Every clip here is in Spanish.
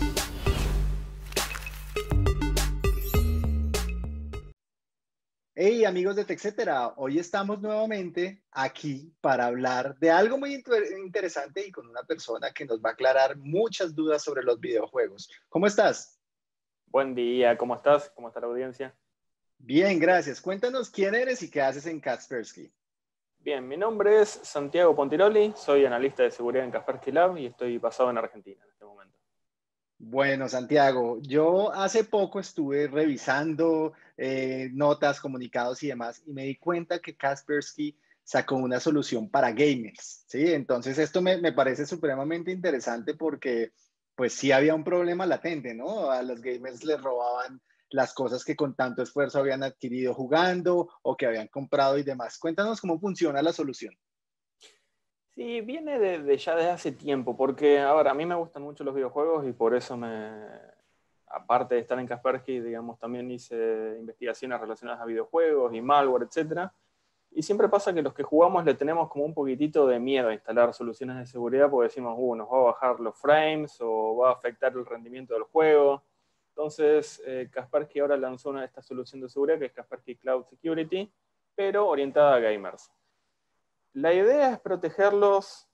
Hey amigos de TechCetera, hoy estamos nuevamente aquí para hablar de algo muy interesante y con una persona que nos va a aclarar muchas dudas sobre los videojuegos. ¿Cómo estás? Buen día, ¿cómo estás? ¿Cómo está la audiencia? Bien, gracias. Cuéntanos quién eres y qué haces en Kaspersky. Bien, mi nombre es Santiago Pontiroli, soy analista de seguridad en Kaspersky Lab y estoy basado en Argentina en este momento. Bueno, Santiago, yo hace poco estuve revisando notas, comunicados y demás y me di cuenta que Kaspersky sacó una solución para gamers, ¿sí? Entonces esto me parece supremamente interesante porque pues sí había un problema latente, ¿no? A los gamers les robaban las cosas que con tanto esfuerzo habían adquirido jugando o que habían comprado y demás. Cuéntanos cómo funciona la solución. Sí, viene ya desde hace tiempo, porque ahora a mí me gustan mucho los videojuegos y por eso aparte de estar en Kaspersky, digamos, también hice investigaciones relacionadas a videojuegos y malware, etcétera. Y siempre pasa que los que jugamos le tenemos como un poquitito de miedo a instalar soluciones de seguridad porque decimos, nos va a bajar los frames o va a afectar el rendimiento del juego. Entonces, Kaspersky ahora lanzó esta solución de seguridad que es Kaspersky Cloud Security, pero orientada a gamers. La idea es protegerlos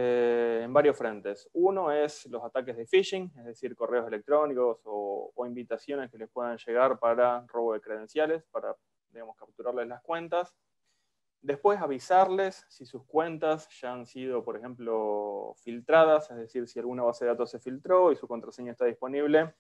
en varios frentes. Uno es los ataques de phishing, es decir, correos electrónicos o invitaciones que les puedan llegar para robo de credenciales, para, digamos, capturarles las cuentas. Después avisarles si sus cuentas ya han sido, por ejemplo, filtradas, es decir, si alguna base de datos se filtró y su contraseña está disponible,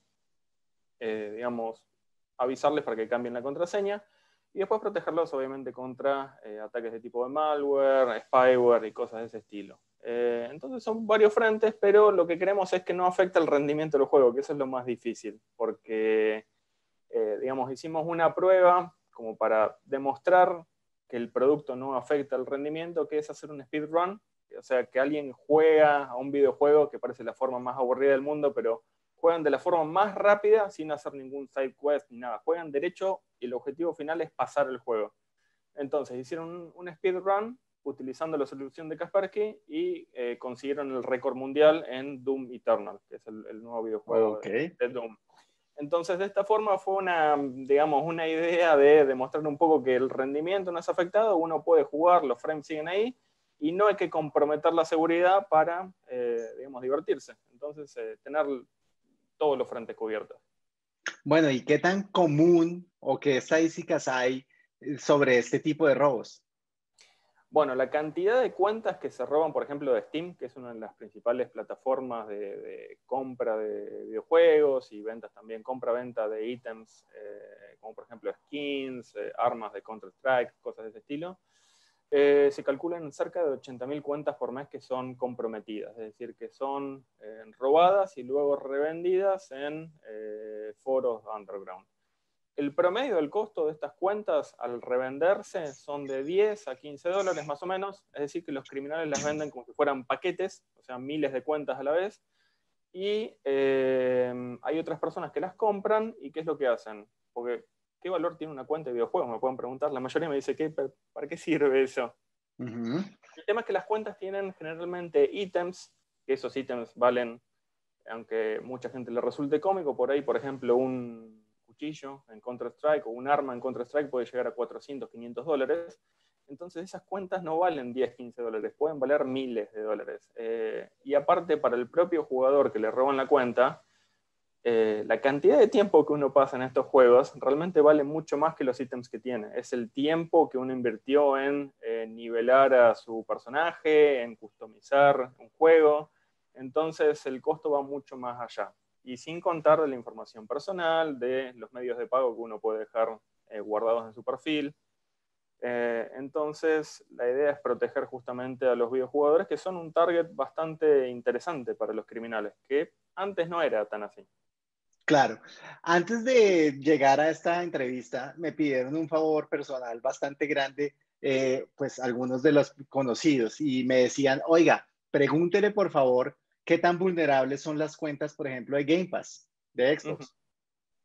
digamos, avisarles para que cambien la contraseña y después protegerlos obviamente contra ataques de tipo de malware, spyware y cosas de ese estilo. Entonces son varios frentes, pero lo que queremos es que no afecte el rendimiento del juego, que eso es lo más difícil, porque, digamos, hicimos una prueba como para demostrar que el producto no afecta el rendimiento, que es hacer un speedrun, o sea, que alguien juega a un videojuego que parece la forma más aburrida del mundo, pero juegan de la forma más rápida sin hacer ningún side quest ni nada. Juegan derecho y el objetivo final es pasar el juego. Entonces hicieron un speedrun utilizando la solución de Kaspersky y consiguieron el récord mundial en Doom Eternal, que es el nuevo videojuego Ok. de Doom. Entonces, de esta forma fue digamos, una idea de demostrar un poco que el rendimiento no es afectado, uno puede jugar, los frames siguen ahí, y no hay que comprometer la seguridad para, digamos, divertirse. Entonces, tener todos los frentes cubiertos. Bueno, ¿y qué tan común o qué estadísticas hay sobre este tipo de robos? Bueno, la cantidad de cuentas que se roban, por ejemplo, de Steam, que es una de las principales plataformas de compra de videojuegos y ventas también, compra-venta de ítems, como por ejemplo skins, armas de Counter-Strike, cosas de ese estilo, se calculan cerca de 80.000 cuentas por mes que son comprometidas, es decir, que son robadas y luego revendidas en foros underground. El promedio del costo de estas cuentas al revenderse son de 10 a 15 dólares más o menos, es decir, que los criminales las venden como si fueran paquetes, o sea, miles de cuentas a la vez, y hay otras personas que las compran y ¿qué es lo que hacen? Porque, ¿qué valor tiene una cuenta de videojuegos? Me pueden preguntar, la mayoría me dice, ¿para qué sirve eso? Ujú. El tema es que las cuentas tienen generalmente ítems, que esos ítems valen, aunque mucha gente le resulte cómico, por ahí, por ejemplo, un cuchillo en Counter-Strike o un arma en Counter-Strike puede llegar a 400, 500 dólares. Entonces esas cuentas no valen 10, 15 dólares, pueden valer miles de dólares. Y aparte, para el propio jugador que le roban la cuenta, la cantidad de tiempo que uno pasa en estos juegos realmente vale mucho más que los ítems que tiene. Es el tiempo que uno invirtió en nivelar a su personaje, en customizar un juego. Entonces el costo va mucho más allá. Y sin contar de la información personal, de los medios de pago que uno puede dejar guardados en su perfil. Entonces la idea es proteger justamente a los videojugadores que son un target bastante interesante para los criminales, que antes no era tan así. Claro. Antes de llegar a esta entrevista, me pidieron un favor personal bastante grande, pues algunos de los conocidos, y me decían, oiga, pregúntele por favor qué tan vulnerables son las cuentas, por ejemplo, de Game Pass, de Ujú. Xbox.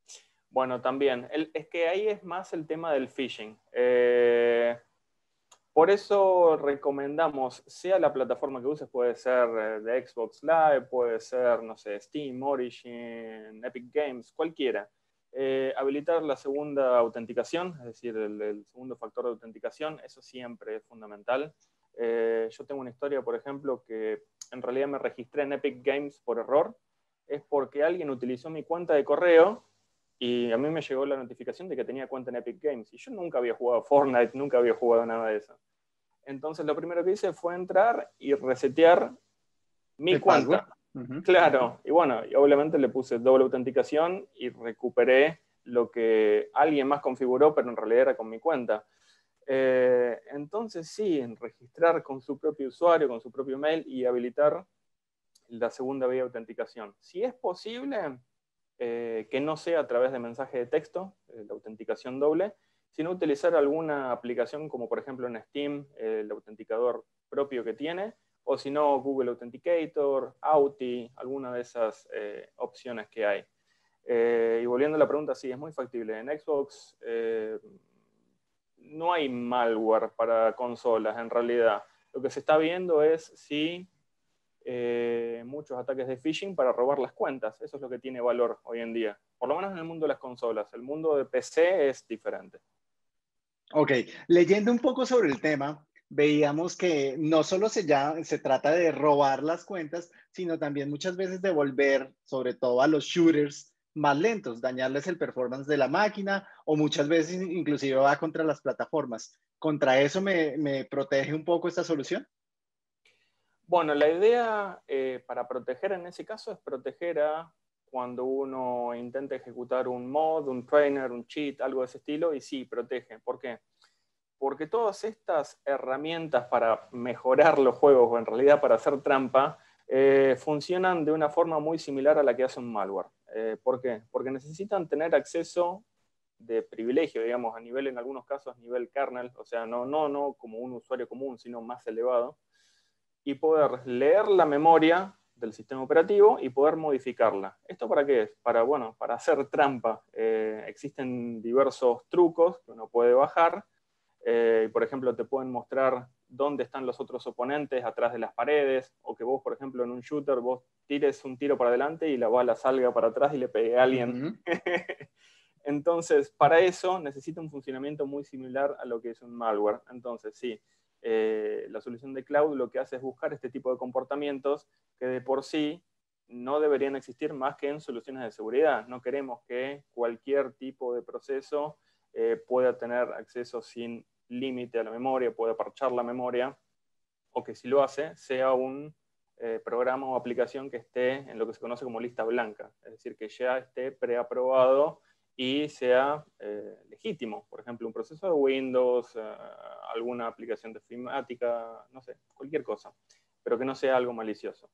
Bueno, también. Es que ahí es más el tema del phishing. Por eso recomendamos, sea la plataforma que uses, puede ser de Xbox Live, puede ser, no sé, Steam, Origin, Epic Games, cualquiera. Habilitar la segunda autenticación, es decir, el segundo factor de autenticación, eso siempre es fundamental. Yo tengo una historia, por ejemplo, que en realidad me registré en Epic Games por error, es porque alguien utilizó mi cuenta de correo y a mí me llegó la notificación de que tenía cuenta en Epic Games. Y yo nunca había jugado Fortnite, nunca había jugado nada de eso. Entonces lo primero que hice fue entrar y resetear mi El password. cuenta. Claro, y bueno, y obviamente le puse doble autenticación y recuperé lo que alguien más configuró, pero en realidad era con mi cuenta. Entonces sí, registrar con su propio usuario, con su propio mail y habilitar la segunda vía de autenticación. Si es posible, que no sea a través de mensaje de texto, la autenticación doble, sino utilizar alguna aplicación como por ejemplo en Steam, el autenticador propio que tiene, o si no Google Authenticator, Authy, alguna de esas opciones que hay. Y volviendo a la pregunta, sí, es muy factible. En Xbox no hay malware para consolas en realidad. Lo que se está viendo es si muchos ataques de phishing para robar las cuentas. Eso es lo que tiene valor hoy en día. Por lo menos en el mundo de las consolas. El mundo de PC es diferente. Ok, leyendo un poco sobre el tema, veíamos que no solo se trata de robar las cuentas, sino también muchas veces de volver, sobre todo a los shooters, más lentos, dañarles el performance de la máquina o muchas veces inclusive va contra las plataformas. ¿Contra eso me protege un poco esta solución? Bueno, la idea para proteger en ese caso es proteger a cuando uno intenta ejecutar un mod, un trainer, un cheat, algo de ese estilo, y sí, protege. ¿Por qué? Porque todas estas herramientas para mejorar los juegos, o en realidad para hacer trampa, funcionan de una forma muy similar a la que hace un malware. ¿Por qué? Porque necesitan tener acceso de privilegio, digamos, a nivel, en algunos casos, nivel kernel, o sea, no como un usuario común, sino más elevado, y poder leer la memoria del sistema operativo y poder modificarla. ¿Esto para qué es? Para, bueno, para hacer trampa. Existen diversos trucos que uno puede bajar. Por ejemplo, te pueden mostrar dónde están los otros oponentes atrás de las paredes, o que vos, por ejemplo, en un shooter, vos tires un tiro para adelante y la bala salga para atrás y le pegue a alguien. Entonces, para eso necesita un funcionamiento muy similar a lo que es un malware. Entonces, sí, la solución de cloud lo que hace es buscar este tipo de comportamientos que de por sí no deberían existir más que en soluciones de seguridad. No queremos que cualquier tipo de proceso pueda tener acceso sin límite a la memoria, pueda parchar la memoria, o que si lo hace, sea un programa o aplicación que esté en lo que se conoce como lista blanca, es decir, que ya esté preaprobado y sea legítimo. Por ejemplo, un proceso de Windows, alguna aplicación de ofimática, no sé, cualquier cosa, pero que no sea algo malicioso.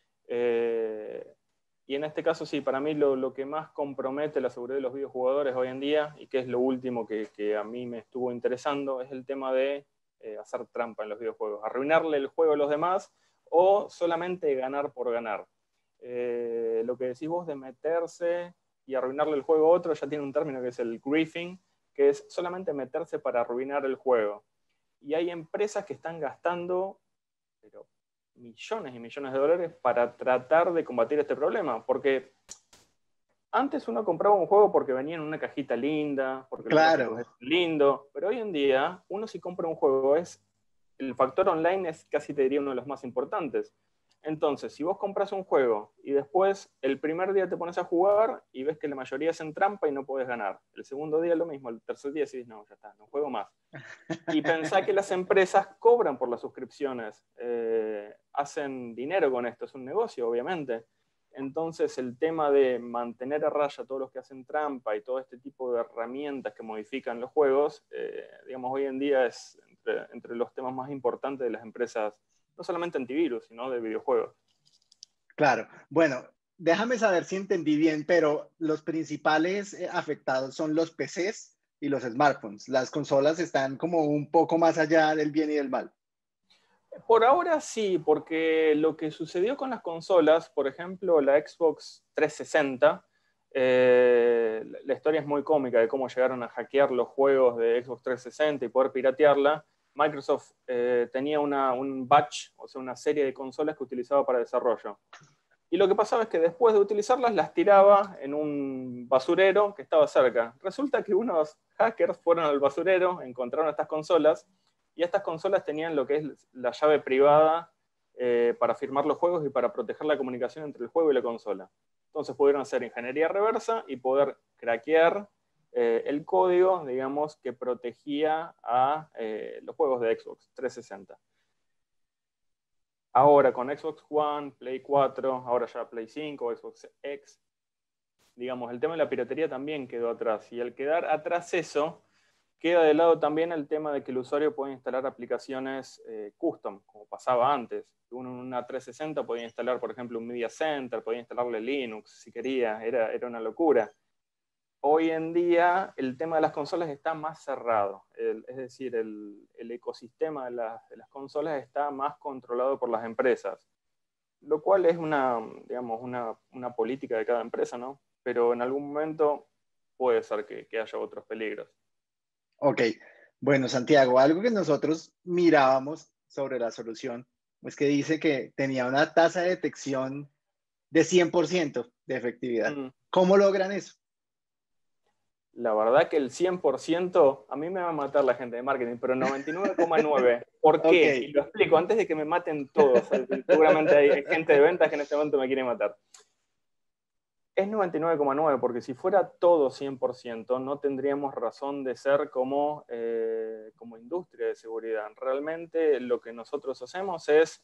Y en este caso sí, para mí lo que más compromete la seguridad de los videojugadores hoy en día, y que es lo último que a mí me estuvo interesando, es el tema de hacer trampa en los videojuegos, arruinarle el juego a los demás o solamente ganar por ganar. Lo que decís vos de meterse y arruinarle el juego a otro ya tiene un término que es el griefing, que es solamente meterse para arruinar el juego. Y hay empresas que están gastando, pero millones y millones de dólares para tratar de combatir este problema, porque antes uno compraba un juego porque venía en una cajita linda, porque los gráficos Claro. eran lindos, pero hoy en día uno si compra un juego el factor online es casi te diría uno de los más importantes. Entonces, si vos compras un juego y después el primer día te pones a jugar y ves que la mayoría hacen trampa y no podés ganar, el segundo día lo mismo, el tercer día decís, no, ya está, no juego más. Y pensá que las empresas cobran por las suscripciones, hacen dinero con esto, es un negocio, obviamente. Entonces, el tema de mantener a raya a todos los que hacen trampa y todo este tipo de herramientas que modifican los juegos, digamos, hoy en día es entre los temas más importantes de las empresas, no solamente antivirus, sino de videojuegos. Claro. Bueno, déjame saber si entendí bien, pero los principales afectados son los PCs y los smartphones. Las consolas están como un poco más allá del bien y del mal. Por ahora sí, porque lo que sucedió con las consolas, por ejemplo, la Xbox 360, la historia es muy cómica de cómo llegaron a hackear los juegos de Xbox 360 y poder piratearla. Microsoft tenía un batch, o sea, una serie de consolas que utilizaba para desarrollo. Y lo que pasaba es que después de utilizarlas, las tiraba en un basurero que estaba cerca. Resulta que unos hackers fueron al basurero, encontraron estas consolas, y estas consolas tenían lo que es la llave privada para firmar los juegos y para proteger la comunicación entre el juego y la consola. Entonces pudieron hacer ingeniería reversa y poder craquear el código, digamos, que protegía a los juegos de Xbox 360. Ahora con Xbox One, Play 4, ahora ya Play 5, Xbox X, digamos, el tema de la piratería también quedó atrás. Y al quedar atrás eso, queda de lado también el tema de que el usuario puede instalar aplicaciones custom, como pasaba antes. Uno en una 360 podía instalar, por ejemplo, un Media Center, podía instalarle Linux si quería, era una locura. Hoy en día el tema de las consolas está más cerrado, es decir, el ecosistema de las consolas está más controlado por las empresas, lo cual es digamos, una política de cada empresa, ¿no? Pero en algún momento puede ser que haya otros peligros. Ok, bueno, Santiago, algo que nosotros mirábamos sobre la solución es que dice que tenía una tasa de detección de 100% de efectividad. ¿Cómo logran eso? La verdad que el 100%, a mí me va a matar la gente de marketing, pero 99,9%. ¿Por qué? Okay. Y lo explico antes de que me maten todos. Seguramente hay gente de ventas que en este momento me quiere matar. Es 99,9% porque si fuera todo 100% no tendríamos razón de ser como industria de seguridad. Realmente lo que nosotros hacemos es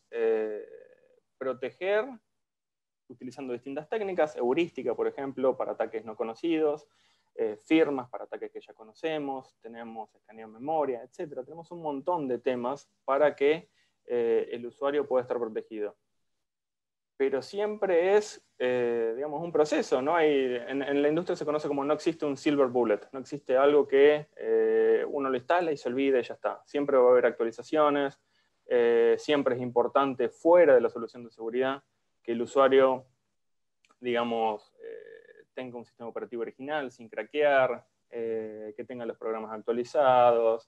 proteger utilizando distintas técnicas, heurística, por ejemplo, para ataques no conocidos, firmas para ataques que ya conocemos, tenemos escaneo en memoria, etc. Tenemos un montón de temas para que el usuario pueda estar protegido. Pero siempre es, digamos, un proceso, ¿no? En la industria se conoce como no existe un silver bullet, no existe algo que uno lo instala y se olvida y ya está. Siempre va a haber actualizaciones, siempre es importante fuera de la solución de seguridad que el usuario, digamos, tenga un sistema operativo original sin craquear, que tenga los programas actualizados.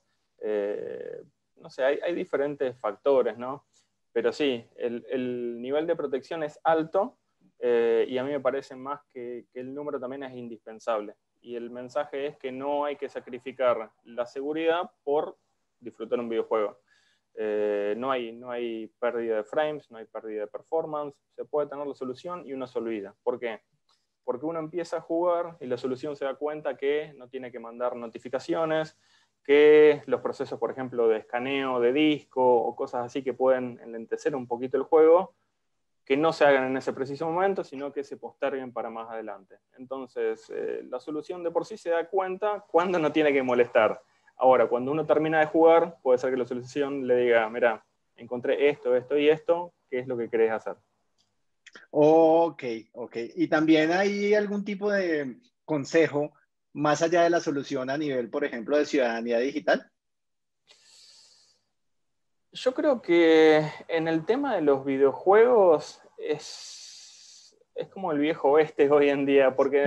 No sé, hay diferentes factores, ¿no? Pero sí, el nivel de protección es alto y a mí me parece más que el número también es indispensable. Y el mensaje es que no hay que sacrificar la seguridad por disfrutar un videojuego. No hay pérdida de frames, no hay pérdida de performance, se puede tener la solución y uno se olvida. ¿Por qué? Porque uno empieza a jugar y la solución se da cuenta que no tiene que mandar notificaciones, que los procesos, por ejemplo, de escaneo de disco o cosas así que pueden enlentecer un poquito el juego, que no se hagan en ese preciso momento, sino que se posterguen para más adelante. Entonces, la solución de por sí se da cuenta cuando no tiene que molestar. Ahora, cuando uno termina de jugar, puede ser que la solución le diga, mira, encontré esto, esto y esto, ¿qué es lo que querés hacer? Ok. ¿Y también hay algún tipo de consejo más allá de la solución a nivel, por ejemplo, de ciudadanía digital? Yo creo que en el tema de los videojuegos es como el viejo oeste hoy en día, porque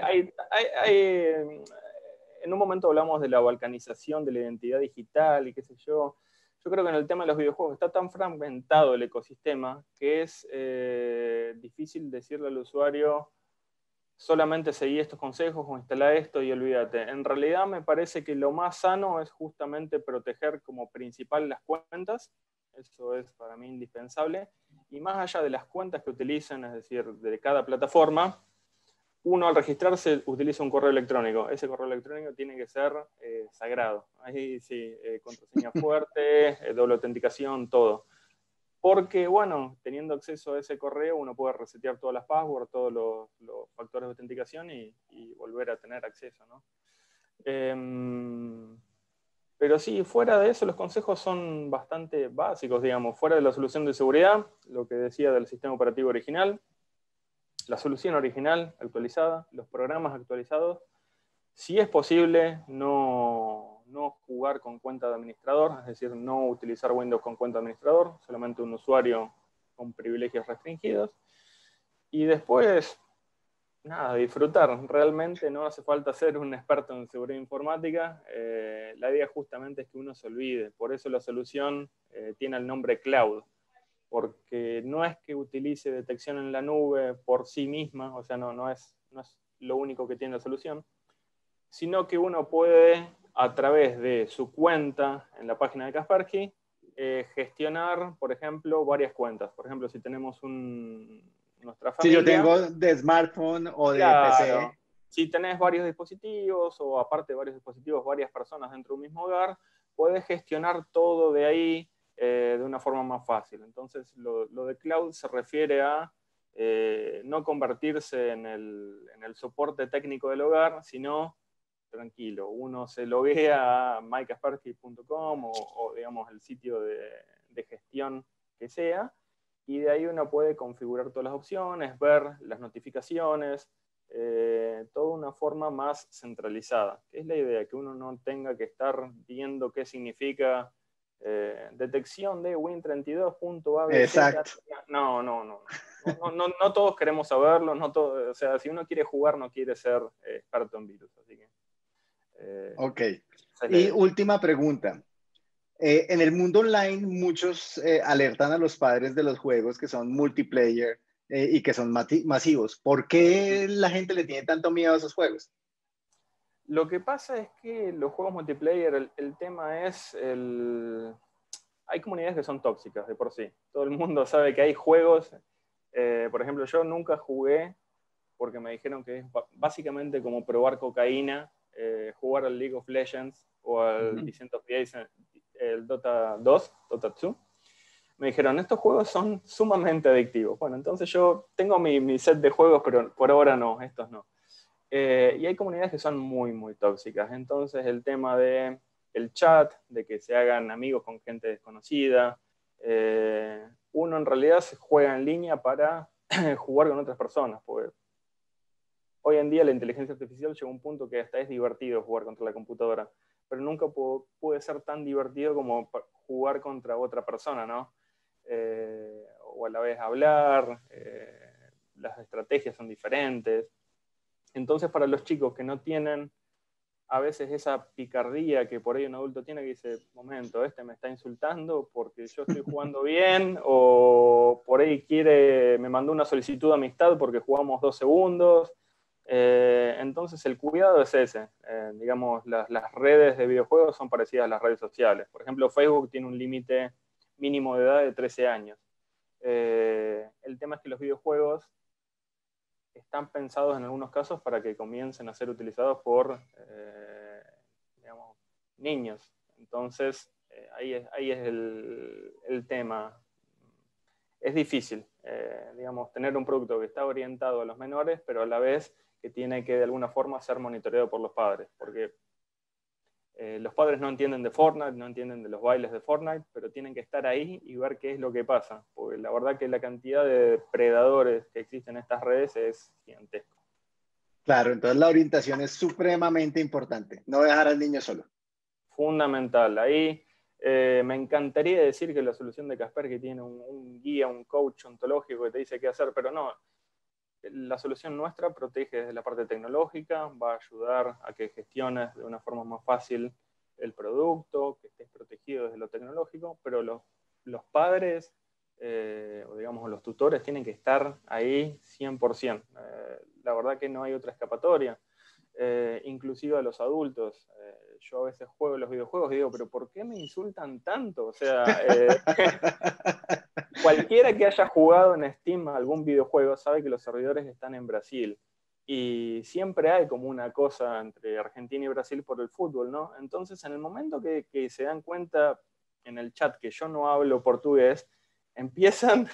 en un momento hablamos de la balcanización de la identidad digital y qué sé yo. Yo creo que en el tema de los videojuegos está tan fragmentado el ecosistema que es difícil decirle al usuario solamente seguí estos consejos o instala esto y olvídate. En realidad me parece que lo más sano es justamente proteger como principal las cuentas, eso es para mí indispensable, y más allá de las cuentas que utilicen, es decir, de cada plataforma, uno al registrarse utiliza un correo electrónico. Ese correo electrónico tiene que ser sagrado. Ahí sí, contraseña fuerte, doble autenticación, todo. Porque, bueno, teniendo acceso a ese correo, uno puede resetear todas las passwords, todos los factores de autenticación y volver a tener acceso, ¿no? Pero sí, fuera de eso, los consejos son bastante básicos, digamos. Fuera de la solución de seguridad, lo que decía del sistema operativo original, la solución original actualizada, los programas actualizados. Si es posible, no jugar con cuenta de administrador, es decir, no utilizar Windows con cuenta de administrador, solamente un usuario con privilegios restringidos. Y después, Nada, disfrutar. Realmente no hace falta ser un experto en seguridad informática. La idea justamente es que uno se olvide. Por eso la solución tiene el nombre cloud, porque no es que utilice detección en la nube por sí misma, o sea, no es lo único que tiene la solución, sino que uno puede, a través de su cuenta en la página de Kaspersky, gestionar, por ejemplo, varias cuentas. Por ejemplo, si tenemos nuestra Si yo familia, tengo de smartphone o de claro, PC, si tenés varios dispositivos o aparte de varios dispositivos, varias personas dentro de un mismo hogar, podés gestionar todo de ahí de una forma más fácil. Entonces, lo de cloud se refiere a no convertirse en el soporte técnico del hogar, sino tranquilo, uno se loguea a mykaspersky.com o digamos el sitio de gestión que sea, y de ahí uno puede configurar todas las opciones, ver las notificaciones, toda una forma más centralizada, que es la idea, que uno no tenga que estar viendo qué significa detección de Win32.abc. exacto. No todos queremos saberlo, no todo, o sea, si uno quiere jugar no quiere ser experto en virus, así que Ok. esa es la Y idea. última pregunta. En el mundo online, muchos alertan a los padres de los juegos que son multiplayer y que son masivos. ¿Por qué la gente le tiene tanto miedo a esos juegos? Lo que pasa es que los juegos multiplayer, el tema es hay comunidades que son tóxicas de por sí. Todo el mundo sabe que hay juegos. Por ejemplo, yo nunca jugué porque me dijeron que es básicamente como probar cocaína, jugar al League of Legends o al Ujú. Descent of the Ace, el Dota 2, Dota 2. Me dijeron, estos juegos son sumamente adictivos. Bueno, entonces yo tengo mi set de juegos, pero por ahora no, estos no. Y hay comunidades que son muy, muy tóxicas. Entonces el tema de el chat, de que se hagan amigos con gente desconocida, uno en realidad se juega en línea para jugar con otras personas, porque hoy en día la inteligencia artificial llegó a un punto que hasta es divertido jugar contra la computadora, pero nunca puede ser tan divertido como jugar contra otra persona, ¿no? O a la vez hablar, las estrategias son diferentes. Entonces, para los chicos que no tienen a veces esa picardía que por ahí un adulto tiene, que dice, momento, este me está insultando porque yo estoy jugando bien, o por ahí me mandó una solicitud de amistad porque jugamos 2 segundos. Entonces el cuidado es ese. Digamos, las redes de videojuegos son parecidas a las redes sociales. Por ejemplo, Facebook tiene un límite mínimo de edad de 13 años. El tema es que los videojuegos están pensados en algunos casos para que comiencen a ser utilizados por digamos, niños. Entonces, ahí es el tema. Es difícil, digamos, tener un producto que está orientado a los menores, pero a la vez que tiene que de alguna forma ser monitoreado por los padres, porque los padres no entienden de Fortnite, no entienden de los bailes de Fortnite, pero tienen que estar ahí y ver qué es lo que pasa, porque la verdad que la cantidad de predadores que existen en estas redes es gigantesca. Claro, entonces la orientación es supremamente importante. No dejar al niño solo. Fundamental. Ahí me encantaría decir que la solución de Kaspersky tiene un guía, un coach ontológico que te dice qué hacer, pero no. La solución nuestra protege desde la parte tecnológica, va a ayudar a que gestiones de una forma más fácil el producto, que estés protegido desde lo tecnológico, pero los padres, o digamos los tutores, tienen que estar ahí 100%. La verdad que no hay otra escapatoria. Inclusive a los adultos. Yo a veces juego los videojuegos y digo, pero ¿por qué me insultan tanto? O sea, cualquiera que haya jugado en Steam algún videojuego sabe que los servidores están en Brasil. Y siempre hay como una cosa entre Argentina y Brasil por el fútbol, ¿no? Entonces, en el momento que se dan cuenta en el chat que yo no hablo portugués, empiezan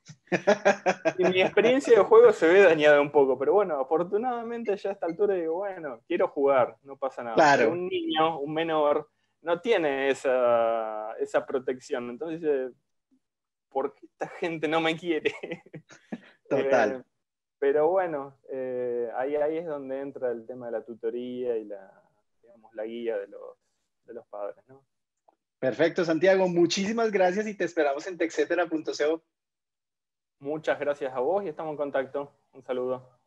y mi experiencia de juego se ve dañada un poco, pero bueno, afortunadamente ya a esta altura digo, bueno, quiero jugar, no pasa nada. Pero Claro, un niño, un menor, no tiene esa protección. Entonces dice, ¿por qué esta gente no me quiere? total. Eh, pero bueno, ahí es donde entra el tema de la tutoría y digamos, la guía de los padres, ¿no? Perfecto, Santiago. Muchísimas gracias y te esperamos en texetera.co. Muchas gracias a vos y estamos en contacto. Un saludo.